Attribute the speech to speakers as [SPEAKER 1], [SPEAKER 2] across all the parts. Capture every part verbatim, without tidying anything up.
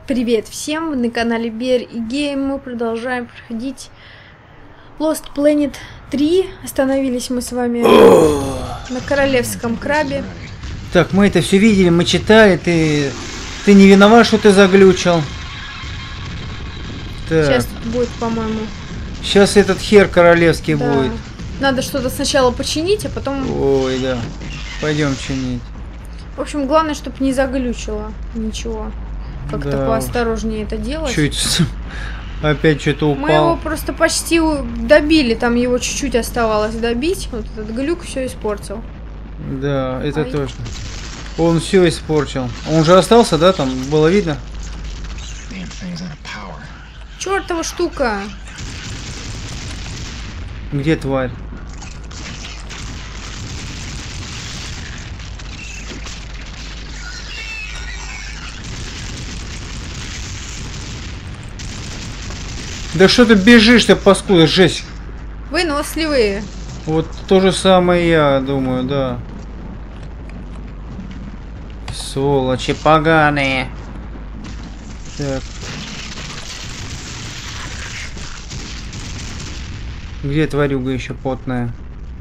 [SPEAKER 1] Привет всем, вы на канале Bear и Game. Мы продолжаем проходить Lost Planet три. Остановились мы с вами на Королевском крабе.
[SPEAKER 2] Так, мы это все видели, мы читали, ты... Ты не виноват, что ты заглючил. Так.
[SPEAKER 1] Сейчас тут будет, по-моему.
[SPEAKER 2] Сейчас этот хер королевский
[SPEAKER 1] Да.
[SPEAKER 2] будет.
[SPEAKER 1] Надо что-то сначала починить, а потом...
[SPEAKER 2] Ой, да. Пойдем чинить.
[SPEAKER 1] В общем, главное, чтобы не заглючило ничего. Как-то
[SPEAKER 2] Да.
[SPEAKER 1] поосторожнее это делать.
[SPEAKER 2] Чуть опять что-то упал.
[SPEAKER 1] Мы его просто почти добили, там его чуть-чуть оставалось добить. Вот этот глюк все испортил.
[SPEAKER 2] Да, это
[SPEAKER 1] Ай.
[SPEAKER 2] точно. Он все испортил. Он же остался, да, там было видно?
[SPEAKER 1] Чёртова штука!
[SPEAKER 2] Где тварь? Да что ты бежишь-то, паскуда, жесть.
[SPEAKER 1] Выносливые.
[SPEAKER 2] Вот то же самое я думаю, да. Сволочи поганые. Так. Где тварюга еще потная?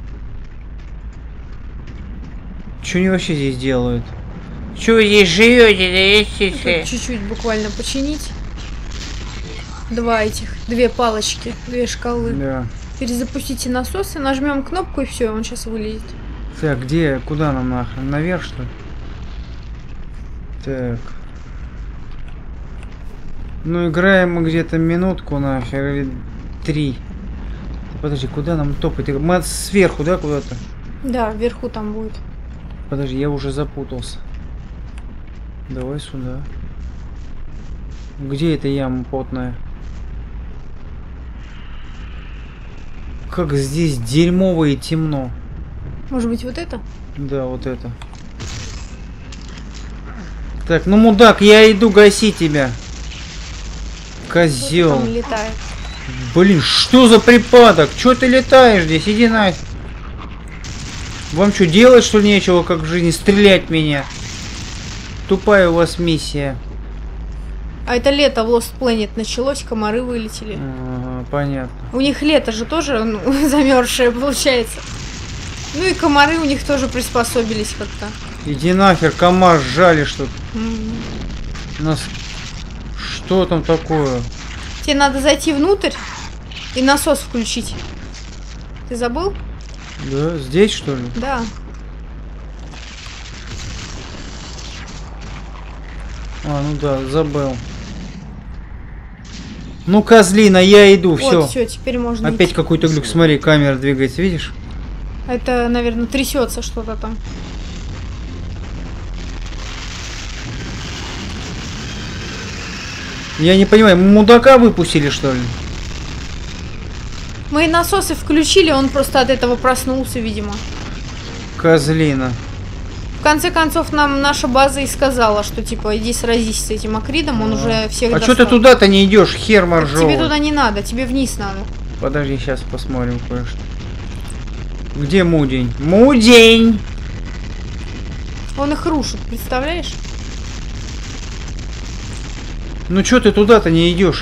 [SPEAKER 2] Что они вообще здесь делают? Че вы здесь живете?
[SPEAKER 1] Тут чуть-чуть буквально починить. Два этих, две палочки, две шкалы.
[SPEAKER 2] Да.
[SPEAKER 1] Перезапустите насосы, нажмем кнопку и все, он сейчас вылезет.
[SPEAKER 2] Так, где? Куда нам нахрен? Наверх, что ли? Так. Ну, играем мы где-то минутку нахер, или три. Подожди, куда нам топать? Мы сверху, да, куда-то?
[SPEAKER 1] Да, вверху там будет.
[SPEAKER 2] Подожди, я уже запутался. Давай сюда. Где эта яма потная? Как здесь дерьмово и темно.
[SPEAKER 1] Может быть, вот это?
[SPEAKER 2] Да, вот это. Так, ну мудак, я иду гасить тебя. Козел.
[SPEAKER 1] Там летает.
[SPEAKER 2] Блин, что за припадок? Чё ты летаешь здесь? Иди нафиг. Вам что, делать что ли нечего, как в жизни? Стрелять в меня. Тупая у вас миссия.
[SPEAKER 1] А это лето в Lost Planet началось, комары вылетели.
[SPEAKER 2] Ага, понятно.
[SPEAKER 1] У них лето же тоже ну, замерзшее получается. Ну и комары у них тоже приспособились как-то.
[SPEAKER 2] Иди нахер, комар жалишь тут.
[SPEAKER 1] М.
[SPEAKER 2] Нас... Что там такое?
[SPEAKER 1] Тебе надо зайти внутрь и насос включить. Ты забыл?
[SPEAKER 2] Да, здесь что ли?
[SPEAKER 1] Да.
[SPEAKER 2] А, ну да, забыл. Ну, козлина, я иду, все.
[SPEAKER 1] Вот, все, теперь можно
[SPEAKER 2] Опять
[SPEAKER 1] идти.
[SPEAKER 2] какой-то глюк, смотри, камера двигается, видишь?
[SPEAKER 1] Это, наверное, трясется что-то там.
[SPEAKER 2] Я не понимаю, мы мудака выпустили, что ли?
[SPEAKER 1] Мы насосы включили, он просто от этого проснулся, видимо.
[SPEAKER 2] Козлина.
[SPEAKER 1] В конце концов, нам наша база и сказала, что типа иди сразись с этим Акридом, он
[SPEAKER 2] А.
[SPEAKER 1] уже всех
[SPEAKER 2] А
[SPEAKER 1] достал.
[SPEAKER 2] что ты туда-то не идешь, хер
[SPEAKER 1] Так
[SPEAKER 2] моржовый?
[SPEAKER 1] тебе туда не надо, тебе вниз надо.
[SPEAKER 2] Подожди, сейчас посмотрим кое-что. Где Мудень? Мудень!
[SPEAKER 1] Он их рушит, представляешь?
[SPEAKER 2] Ну что ты туда-то не идешь?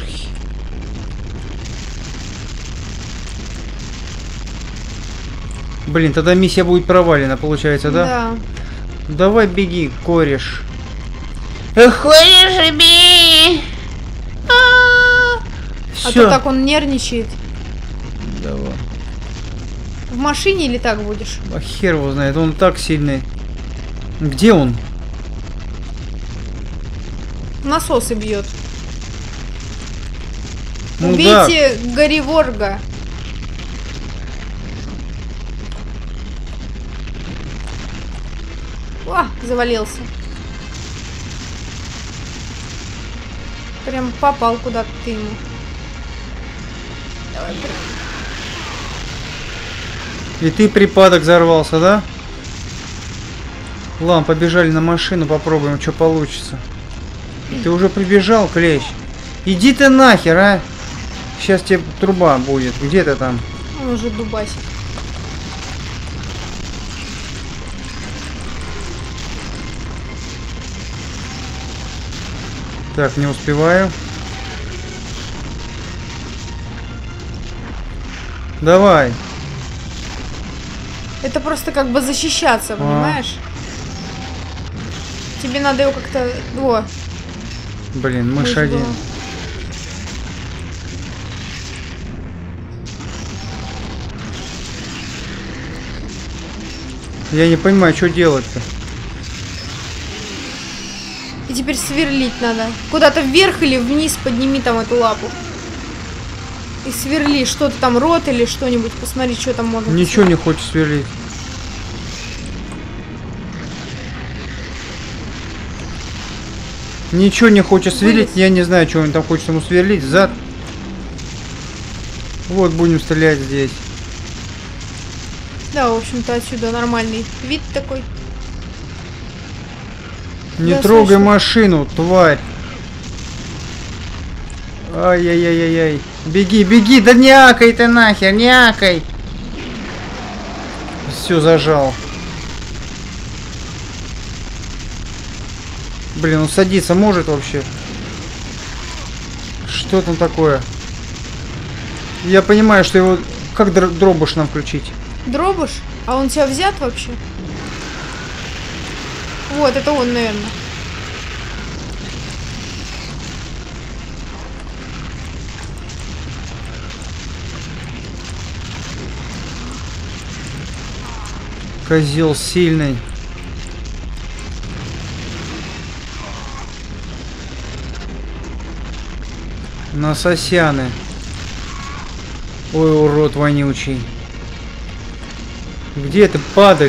[SPEAKER 2] Блин, тогда миссия будет провалена, получается, да?
[SPEAKER 1] Да.
[SPEAKER 2] Давай беги, кореш.
[SPEAKER 1] Хочешь, бей! А
[SPEAKER 2] Все.
[SPEAKER 1] то так он нервничает.
[SPEAKER 2] Давай.
[SPEAKER 1] В машине или так будешь?
[SPEAKER 2] А хер его знает, он так сильный. Где он?
[SPEAKER 1] Насосы бьет.
[SPEAKER 2] Мудак.
[SPEAKER 1] Убейте Гориворга. О, завалился. Прям попал куда-то ты ему. Давай,
[SPEAKER 2] И ты припадок взорвался, да? Ладно, побежали на машину, попробуем, что получится. Ты уже прибежал, клещ? Иди ты нахер, а! Сейчас тебе труба будет. Где ты там?
[SPEAKER 1] он уже дубасит.
[SPEAKER 2] Так, не успеваю. Давай.
[SPEAKER 1] Это просто как бы защищаться, понимаешь? Тебе надо его как-то... О.
[SPEAKER 2] Блин, мышь один.
[SPEAKER 1] Было.
[SPEAKER 2] Я не понимаю, что делать-то.
[SPEAKER 1] И теперь сверлить надо. Куда-то вверх или вниз подними там эту лапу. И сверли что-то там, рот или что-нибудь. Посмотри, что там можно.
[SPEAKER 2] Ничего посмотреть. Не хочет сверлить. Ничего не хочет сверлить. Вылез. Я не знаю, что он там хочет ему сверлить. Зад. Вот будем стрелять здесь.
[SPEAKER 1] Да, в общем-то, отсюда нормальный вид такой.
[SPEAKER 2] Не
[SPEAKER 1] да,
[SPEAKER 2] трогай
[SPEAKER 1] слышно.
[SPEAKER 2] машину, тварь. Ай-яй-яй-яй-яй. Беги, беги, да не акай ты нахер, не акай. Все, зажал. Блин, он садиться может вообще? Что там такое? Я понимаю, что его... Как дробыш нам включить?
[SPEAKER 1] Дробыш? А он тебя взят вообще? Вот, это он, наверное.
[SPEAKER 2] Козел сильный. Насосяны. Ой, урод вонючий. Где ты падать?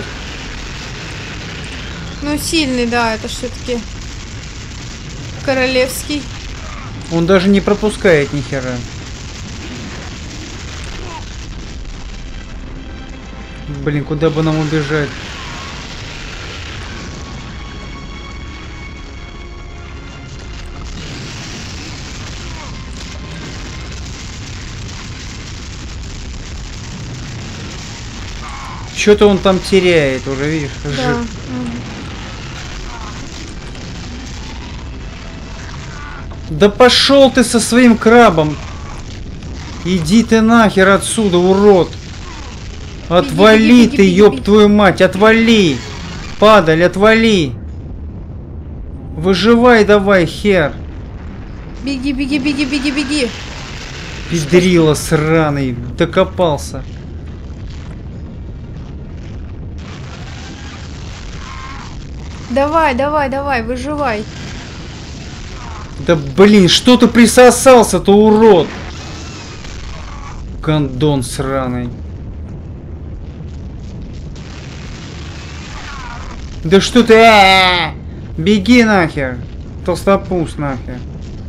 [SPEAKER 1] Ну, сильный, да, это все-таки королевский.
[SPEAKER 2] Он даже не пропускает ни хера. Блин, куда бы нам убежать? Что-то он там теряет уже, видишь?
[SPEAKER 1] Да. Угу.
[SPEAKER 2] Да пошел ты со своим крабом! Иди ты нахер отсюда, урод! Отвали беги, беги, ты, беги, ёб беги. Твою мать, отвали! Падаль, отвали! Выживай давай, хер!
[SPEAKER 1] Беги, беги, беги, беги, беги!
[SPEAKER 2] Пидрила сраный, докопался.
[SPEAKER 1] Давай, давай, давай, выживай.
[SPEAKER 2] Да блин, что ты присосался-то, урод? Гондон сраный. Да что ты? А-а-а! Беги нахер. Толстопуз нахер.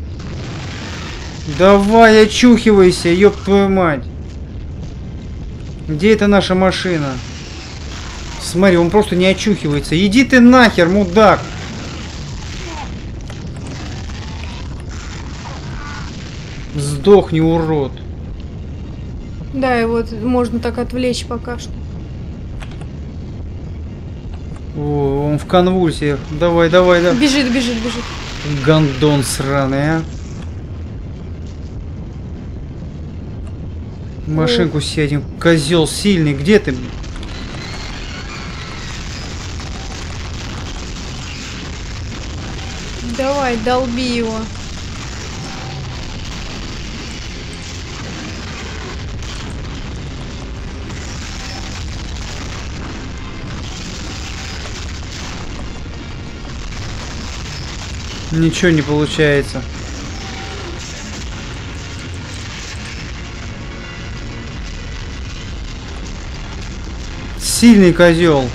[SPEAKER 2] Давай, очухивайся, ёб твою мать. Где эта наша машина? Смотри, он просто не очухивается. Иди ты нахер, мудак. Сдохни, урод.
[SPEAKER 1] Да, его можно так отвлечь пока что.
[SPEAKER 2] О, он в конвульсиях. Давай, давай, давай.
[SPEAKER 1] Бежит, бежит, бежит.
[SPEAKER 2] Гондон сраный, а. В машинку сядем. Козел сильный. Где ты?
[SPEAKER 1] Давай, долби его.
[SPEAKER 2] Ничего не получается. Сильный козел.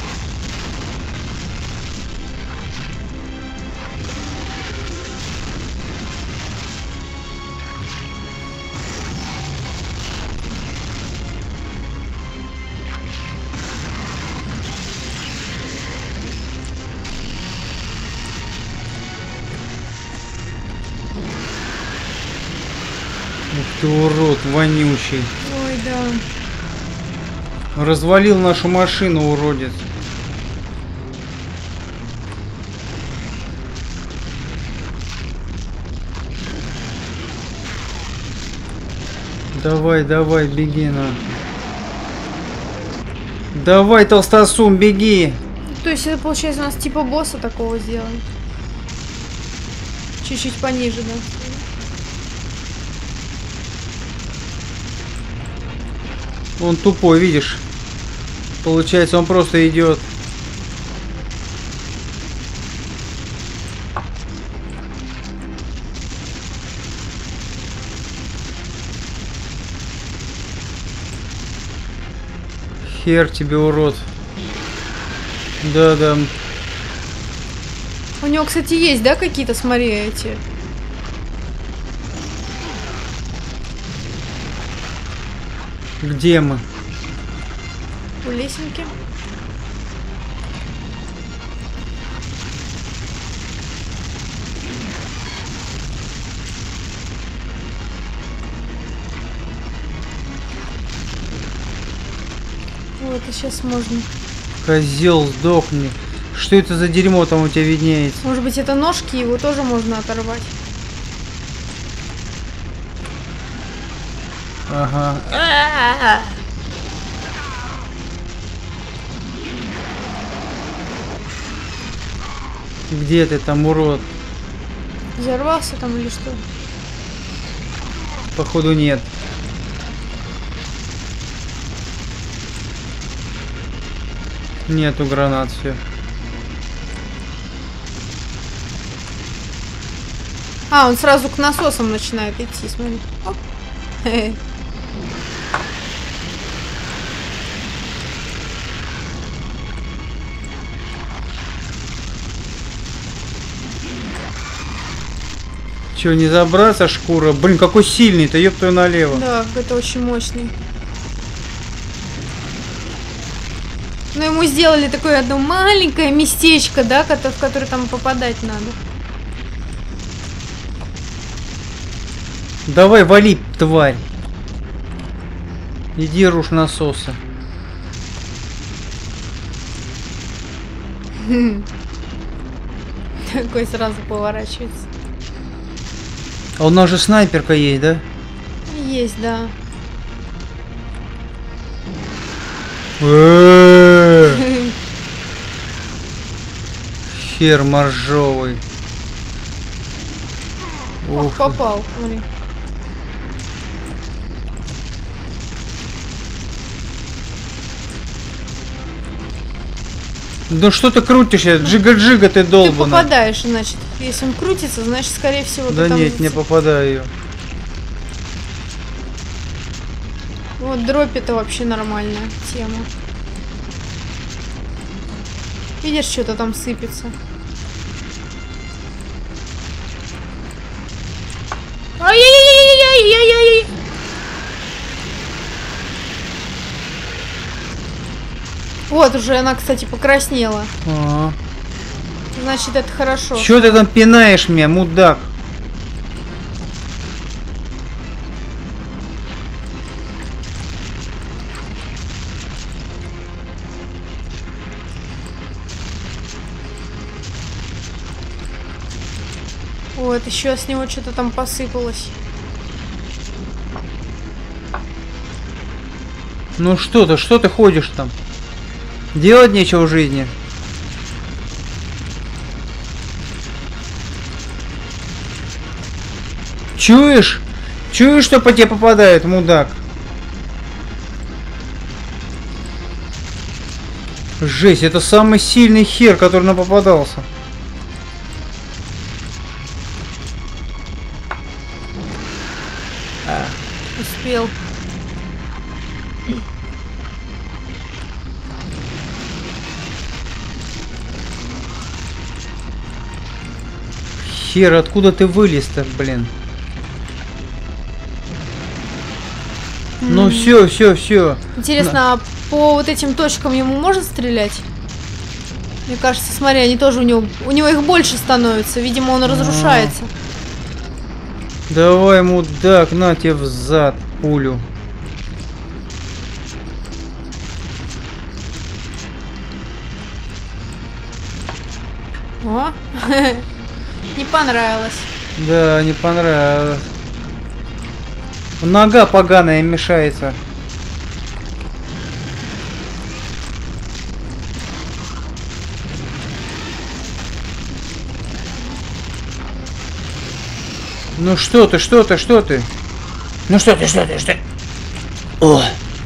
[SPEAKER 2] Ух ты, урод, вонючий.
[SPEAKER 1] Ой, да.
[SPEAKER 2] Развалил нашу машину, уродец. Давай, давай, беги на. Давай, толстосум, беги.
[SPEAKER 1] То есть это получается у нас типа босса такого сделали. Чуть-чуть пониже, да.
[SPEAKER 2] Он тупой, видишь? Получается, он просто идет. Хер тебе, урод. Да-да.
[SPEAKER 1] У него, кстати, есть, да, какие-то, смотри, эти...
[SPEAKER 2] Где мы?
[SPEAKER 1] У лесенки. Вот, и сейчас можно.
[SPEAKER 2] Козел, сдохни. Что это за дерьмо там у тебя виднеется?
[SPEAKER 1] Может быть, это ножки, его тоже можно оторвать.
[SPEAKER 2] Ага. Где ты там, урод?
[SPEAKER 1] Взорвался там или что?
[SPEAKER 2] Походу нет. Нету гранат, все.
[SPEAKER 1] А, он сразу к насосам начинает идти, смотри. Оп.
[SPEAKER 2] Че, не забраться, шкура? Блин, какой сильный-то, ёб твою налево.
[SPEAKER 1] Да, это очень мощный. Но ему сделали такое одно маленькое местечко, да, в которое там попадать надо.
[SPEAKER 2] Давай, вали, тварь. Иди рушь насоса.
[SPEAKER 1] Такой сразу поворачивается.
[SPEAKER 2] А у нас же снайперка есть, да?
[SPEAKER 1] Есть, да.
[SPEAKER 2] Хер моржовый.
[SPEAKER 1] Ох, попал, смотри.
[SPEAKER 2] Ну что ты крутишься? Джига-джига ты долбаный.
[SPEAKER 1] Ты попадаешь, значит. Если он крутится, значит, скорее всего,
[SPEAKER 2] да
[SPEAKER 1] ты там...
[SPEAKER 2] нет, не попадаю.
[SPEAKER 1] Вот дробь это вообще нормальная тема. Видишь, что-то там сыпется. Ай-яй-яй-яй-яй-яй-яй-яй! Вот, уже она, кстати, покраснела.
[SPEAKER 2] А-а-а.
[SPEAKER 1] Значит, это хорошо.
[SPEAKER 2] Чё ты там пинаешь меня, мудак?
[SPEAKER 1] Вот, еще с него что-то там посыпалось.
[SPEAKER 2] Ну что ты, что ты ходишь там? Делать нечего в жизни. Чуешь? Чуешь, что по тебе попадает, мудак? Жесть, это самый сильный хер, который нам попадался.
[SPEAKER 1] А. Успел.
[SPEAKER 2] Хер, откуда ты вылез-то, блин? Mm. Ну все, все, все.
[SPEAKER 1] Интересно, На. а по вот этим точкам ему можно стрелять? Мне кажется, смотри, они тоже у него, у него их больше становится. Видимо, он разрушается.
[SPEAKER 2] Давай, мудак, на тебе в зад пулю.
[SPEAKER 1] О, не понравилось.
[SPEAKER 2] Да, не понравилось. Нога поганая мешается. Ну что ты, что ты, что ты? Ну что ты, что ты, что ты? О.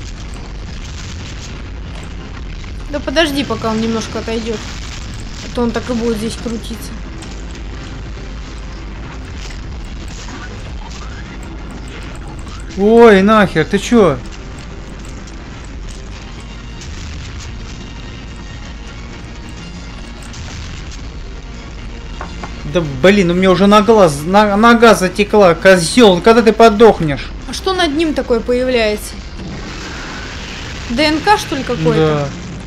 [SPEAKER 1] Да подожди, пока он немножко отойдет. А то он так и будет здесь крутиться.
[SPEAKER 2] Ой, нахер, ты чё? Да блин, у меня уже на глаз, на, нога затекла, козел, когда ты подохнешь?
[SPEAKER 1] А что над ним такое появляется? ДНК, что ли, какой-то?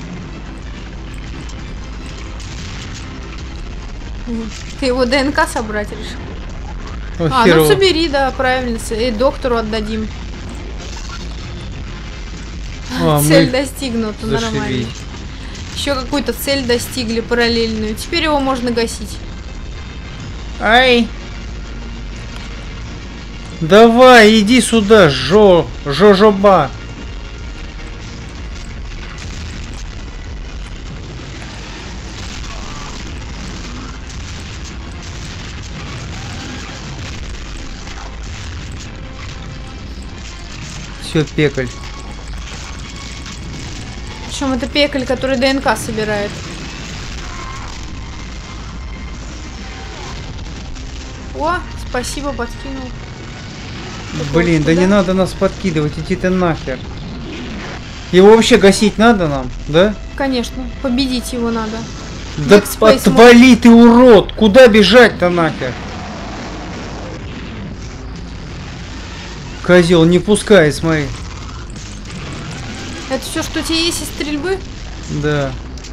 [SPEAKER 2] Да.
[SPEAKER 1] Ты его ДНК собрать решил?
[SPEAKER 2] О,
[SPEAKER 1] а,
[SPEAKER 2] херово.
[SPEAKER 1] ну собери, да, правильно. И доктору отдадим.
[SPEAKER 2] А,
[SPEAKER 1] цель
[SPEAKER 2] мы...
[SPEAKER 1] достигнута,
[SPEAKER 2] Зашибись.
[SPEAKER 1] нормально. Еще какую-то цель достигли параллельную. Теперь его можно гасить.
[SPEAKER 2] Ай! Давай, иди сюда, Жо, Жожоба. Все, пекаль.
[SPEAKER 1] Причем это пекаль, который ДНК собирает. О, спасибо, подкинул.
[SPEAKER 2] Блин,
[SPEAKER 1] вот
[SPEAKER 2] да
[SPEAKER 1] куда?
[SPEAKER 2] не надо нас подкидывать, иди ты нахер. Его вообще гасить надо нам, да?
[SPEAKER 1] Конечно, победить его надо.
[SPEAKER 2] Да
[SPEAKER 1] Backspace
[SPEAKER 2] отвали ты, урод! Куда бежать-то нахер? Козел, не пускай, смотри.
[SPEAKER 1] Это все, что у тебя есть из стрельбы?
[SPEAKER 2] Да.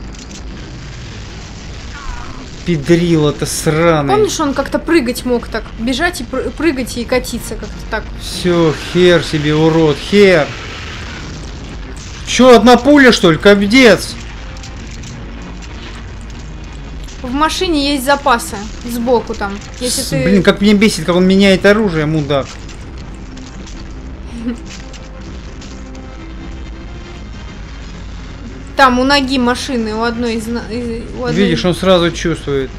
[SPEAKER 2] Педрила-то сраный.
[SPEAKER 1] Помнишь, он как-то прыгать мог так? Бежать и пры- прыгать и катиться как-то так.
[SPEAKER 2] Все, хер себе, урод, хер. Че, одна пуля, что ли? Кобдец.
[SPEAKER 1] В машине есть запасы сбоку там. Если
[SPEAKER 2] С-
[SPEAKER 1] ты...
[SPEAKER 2] Блин, как меня бесит, как он меняет оружие, мудак.
[SPEAKER 1] Там у ноги машины, у одной из... на- из- у одной-
[SPEAKER 2] Видишь, он сразу чувствует.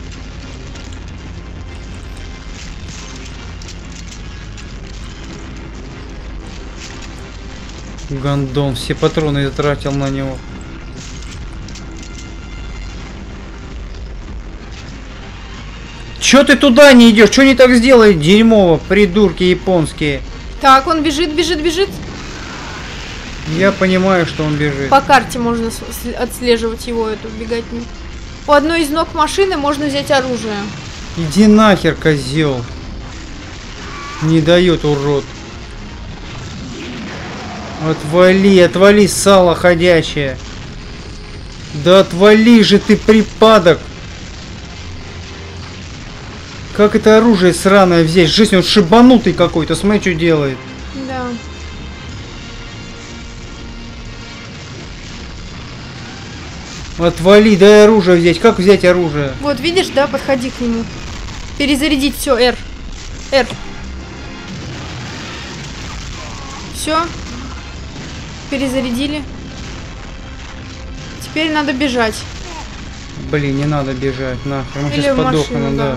[SPEAKER 2] Гандон, все патроны затратил на него. Чё ты туда не идешь? Чё не так сделали? Дерьмово, придурки японские.
[SPEAKER 1] Так, он бежит, бежит, бежит.
[SPEAKER 2] Я понимаю, что он бежит.
[SPEAKER 1] По карте можно с- с- отслеживать его, эту беготню. У одной из ног машины можно взять оружие.
[SPEAKER 2] Иди нахер, козел. Не дает, урод. Отвали, отвали, сало ходячее. Да отвали же ты, припадок. Как это оружие сраное взять? Жизнь, он шибанутый какой-то, смотри, что делает.
[SPEAKER 1] Да.
[SPEAKER 2] Отвали, дай оружие взять. Как взять оружие?
[SPEAKER 1] Вот, видишь, да, подходи к нему. Перезарядить все, R. R. Все. Перезарядили. Теперь надо бежать.
[SPEAKER 2] Блин, не надо бежать, нахер. Мы
[SPEAKER 1] Или
[SPEAKER 2] сейчас
[SPEAKER 1] в машину,
[SPEAKER 2] подохнем,
[SPEAKER 1] да.
[SPEAKER 2] да.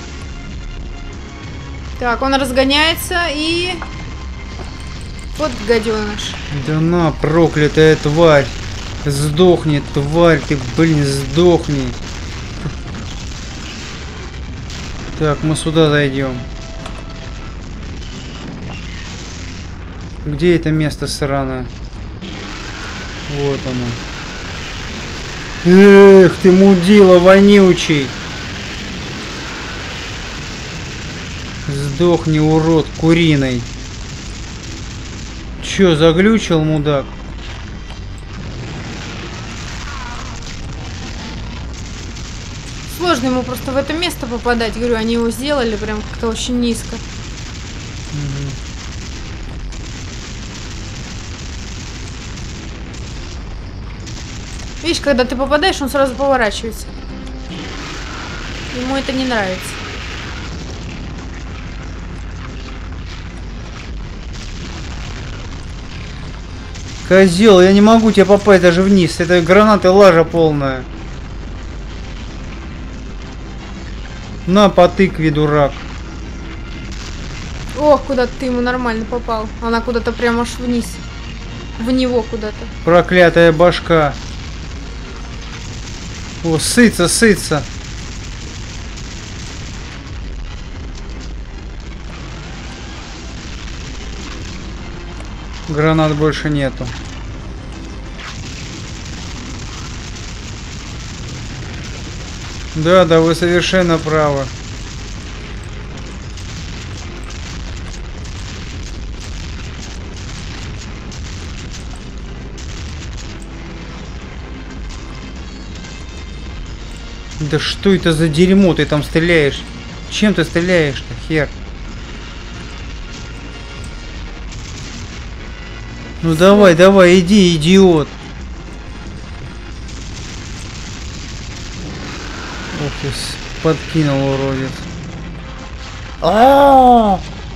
[SPEAKER 1] Так, он разгоняется и... Вот гаденыш.
[SPEAKER 2] Да на, проклятая тварь. Сдохни, тварь ты, блин, сдохни. Так, мы сюда зайдем. Где это место сраное? Вот оно. Эх, ты мудила вонючий. Сдохни, урод, куриной. Чё, заглючил, мудак?
[SPEAKER 1] Сложно ему просто в это место попадать. Говорю, они его сделали прям как-то очень низко. Видишь, когда ты попадаешь, он сразу поворачивается. Ему это не нравится.
[SPEAKER 2] Козел, я не могу тебя попасть даже вниз. Это гранаты лажа полная. На, по тыкве, дурак.
[SPEAKER 1] Ох, куда-то ты ему нормально попал. Она куда-то прямо аж вниз. В него куда-то.
[SPEAKER 2] Проклятая башка. О, сыться, сыться. Гранат больше нету. Да, да, вы совершенно правы. Да что это за дерьмо ты там стреляешь? Чем ты стреляешь-то, хер? Ну давай, давай, иди, идиот. Ох, ты подкинул, уродец. А-а-а!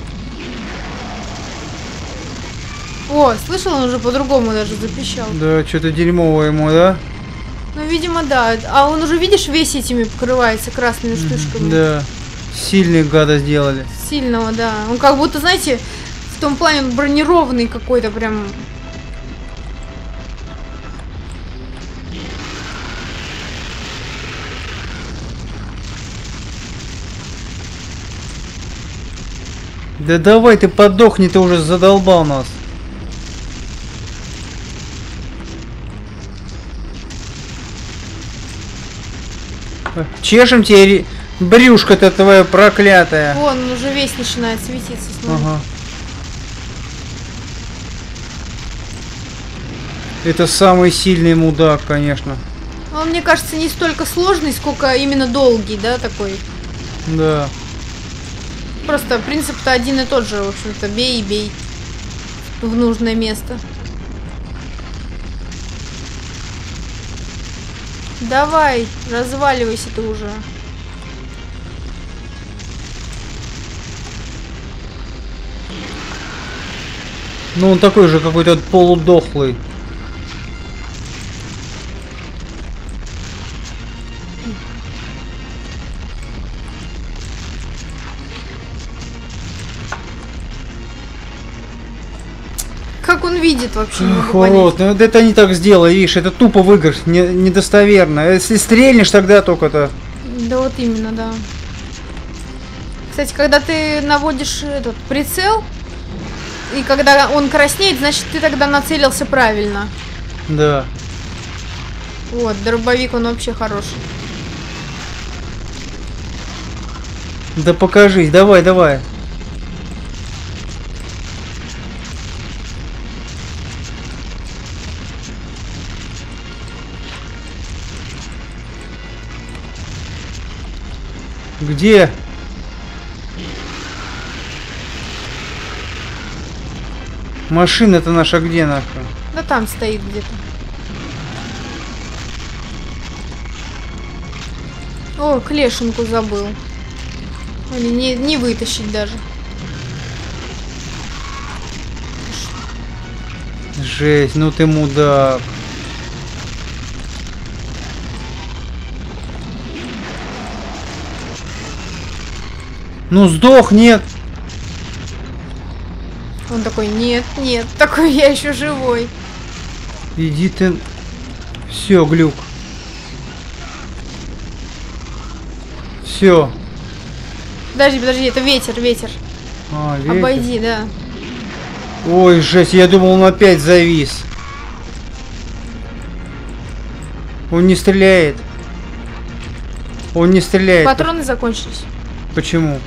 [SPEAKER 1] О, слышал, он уже по-другому даже запищал.
[SPEAKER 2] Да, что-то дерьмовое ему, да?
[SPEAKER 1] Ну, видимо, да. А он уже, видишь, весь этими покрывается красными штучками.
[SPEAKER 2] Да. Сильные гада сделали.
[SPEAKER 1] Сильного, да. Он как будто, знаете, в том плане он бронированный какой-то прям.
[SPEAKER 2] Да давай ты подохни, ты уже задолбал нас. Чешем тебе брюшко-то твое проклятое.
[SPEAKER 1] Вон, он уже весь начинает светиться. Смотри.
[SPEAKER 2] Ага. Это самый сильный мудак, конечно.
[SPEAKER 1] Он, мне кажется, не столько сложный, сколько именно долгий, да, такой.
[SPEAKER 2] Да.
[SPEAKER 1] Просто принцип-то один и тот же, в общем-то, бей и бей в нужное место. Давай, разваливайся ты уже.
[SPEAKER 2] Ну он такой же какой-то полудохлый.
[SPEAKER 1] Как он видит вообще? Не могу
[SPEAKER 2] Урод,
[SPEAKER 1] понять.
[SPEAKER 2] ну это не так сделай, видишь, это тупо выигрыш, не, недостоверно. Если стрельнешь, тогда только-то.
[SPEAKER 1] Да вот именно, да. Кстати, когда ты наводишь этот прицел, и когда он краснеет, значит ты тогда нацелился правильно.
[SPEAKER 2] Да.
[SPEAKER 1] Вот, дробовик, он вообще хороший.
[SPEAKER 2] Да покажись, давай, давай. Где? Машина-то наша где, нахуй?
[SPEAKER 1] Да там стоит где-то. О, клешенку забыл. Или не, не вытащить даже.
[SPEAKER 2] Жесть, ну ты мудак. Ну сдох, нет.
[SPEAKER 1] Он такой, нет, нет, такой я еще живой.
[SPEAKER 2] Иди ты. Все, глюк. Все.
[SPEAKER 1] Подожди, подожди, это ветер, ветер.
[SPEAKER 2] А, ветер.
[SPEAKER 1] Обойди, да.
[SPEAKER 2] Ой, жесть, я думал, он опять завис. Он не стреляет. Он не стреляет.
[SPEAKER 1] Патроны закончились.
[SPEAKER 2] Почему?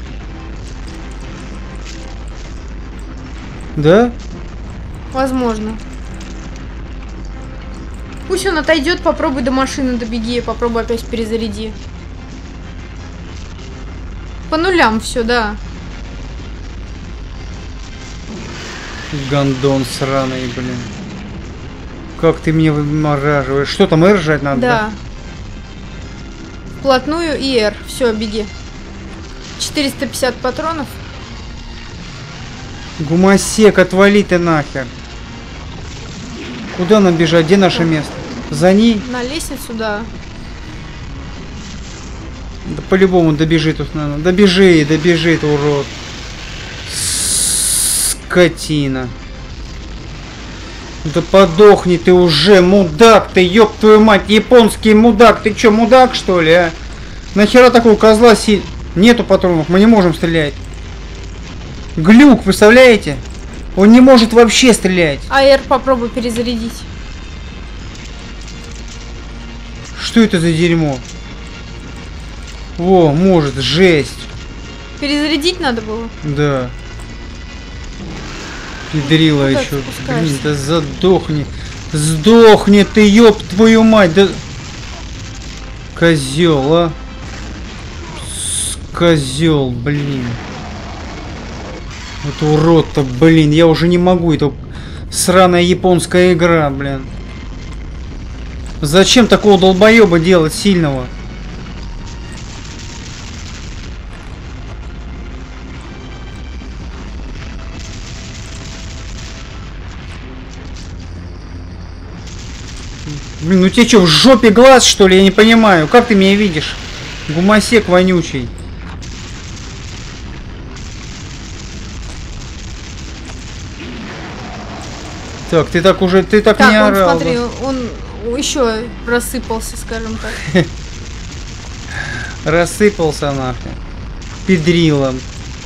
[SPEAKER 2] Да?
[SPEAKER 1] Возможно. Пусть он отойдет, попробуй до машины добеги, попробуй опять перезаряди. По нулям все, да.
[SPEAKER 2] Гандон сраный, блин. Как ты меня вымораживаешь? Что там, R жать надо?
[SPEAKER 1] Да. Вплотную и R. Все, беги. четыреста пятьдесят патронов.
[SPEAKER 2] Гумасек, отвали ты нахер. Куда нам бежать? Где наше место? За ней?
[SPEAKER 1] На лестницу, да.
[SPEAKER 2] Да по-любому добежит тут, наверное. Добежи, добежит, урод. Скотина. Да подохни ты уже, мудак ты, ёб твою мать, японский мудак. Ты чё, мудак что ли, а? Нахера такого козла си... Нету патронов, мы не можем стрелять. Глюк, представляете? Он не может вообще стрелять.
[SPEAKER 1] АР попробуй перезарядить.
[SPEAKER 2] Что это за дерьмо? О, может, жесть.
[SPEAKER 1] Перезарядить надо было?
[SPEAKER 2] Да. Педрила
[SPEAKER 1] Куда
[SPEAKER 2] еще.
[SPEAKER 1] ты
[SPEAKER 2] Блин, да задохни. Сдохни ты, ёб твою мать. Да... Козел, а. Козел, блин. Вот урод-то, блин. Я уже не могу. Это сраная японская игра, блин. Зачем такого долбоеба делать сильного? Блин, ну тебе что, в жопе глаз, что ли? Я не понимаю. Как ты меня видишь? Гумосек вонючий. Так, ты так уже, ты так,
[SPEAKER 1] так
[SPEAKER 2] не
[SPEAKER 1] он,
[SPEAKER 2] орал.
[SPEAKER 1] смотри,
[SPEAKER 2] да?
[SPEAKER 1] он еще рассыпался, скажем так.
[SPEAKER 2] Рассыпался нахуй. Педрилом.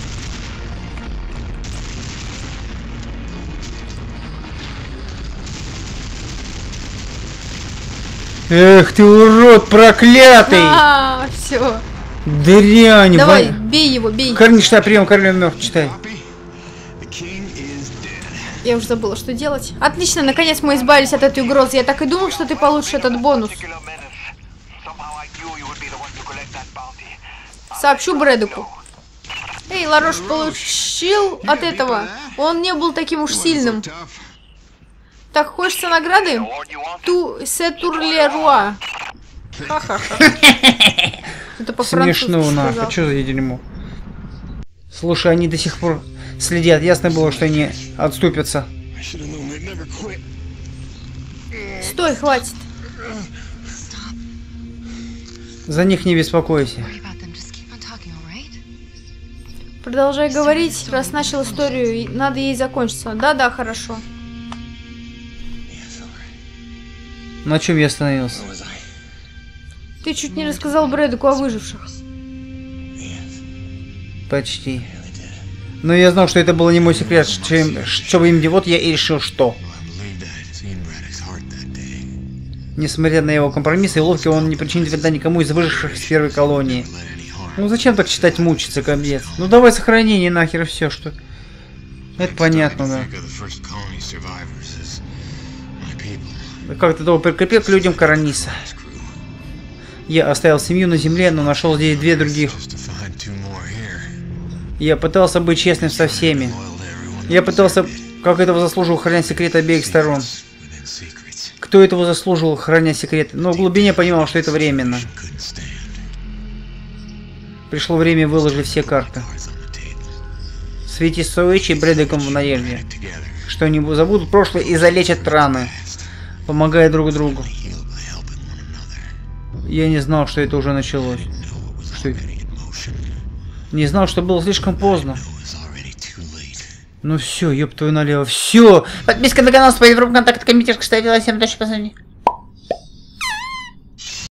[SPEAKER 2] Эх ты урод проклятый!
[SPEAKER 1] А, все.
[SPEAKER 2] Дрянь!
[SPEAKER 1] Давай,
[SPEAKER 2] вон-
[SPEAKER 1] бей его, бей.
[SPEAKER 2] Корни, читай, прием, королев мертв, читай.
[SPEAKER 1] Я уже забыла, что делать. Отлично, наконец мы избавились от этой угрозы. Я так и думал, что ты получишь этот бонус. Сообщу Брэдоку. Эй, Ларош получил от этого. Он не был таким уж сильным. Так, хочется награды? Ту сетурлеруа. Ха-ха-ха. Это по-французски
[SPEAKER 2] Смешно, нахуй,
[SPEAKER 1] сказал.
[SPEAKER 2] что за дерьмо? Слушай, они до сих пор следят. Ясно было, что они отступятся.
[SPEAKER 1] Стой, хватит.
[SPEAKER 2] За них не беспокойся.
[SPEAKER 1] Продолжай говорить, раз начал историю, и надо ей закончиться. Да-да, хорошо.
[SPEAKER 2] На чем я остановился?
[SPEAKER 1] Ты чуть не рассказал Брэдоку о выживших.
[SPEAKER 2] Почти. Но я знал, что это было не мой секрет, чем, чтобы им делать, вот я и решил, что. Несмотря на его компромиссы и уловки, он не причинит вреда никому из выживших с первой колонии. Ну зачем так читать, мучиться, кобец? Ну давай сохранение нахер, все, что... Это понятно, да. Как ты того прикрепил к людям Караниса. Я оставил семью на земле, но нашел здесь две других. Я пытался быть честным со всеми. Я пытался, как этого заслужил, хранять секреты обеих сторон. Кто этого заслужил, храня секреты? Но в глубине понимал, что это временно. Пришло время выложить все карты. Свети с Соуичи и Брэдоком в надежде, что они забудут прошлое и залечат раны, помогая друг другу. Я не знал, что это уже началось. Что это? Не знал, что было слишком поздно. Ну все, ёб твою налево, все! Подписка на канал, спасибо, контакт, комментировка, ставь лайк, всем удачи, позвони.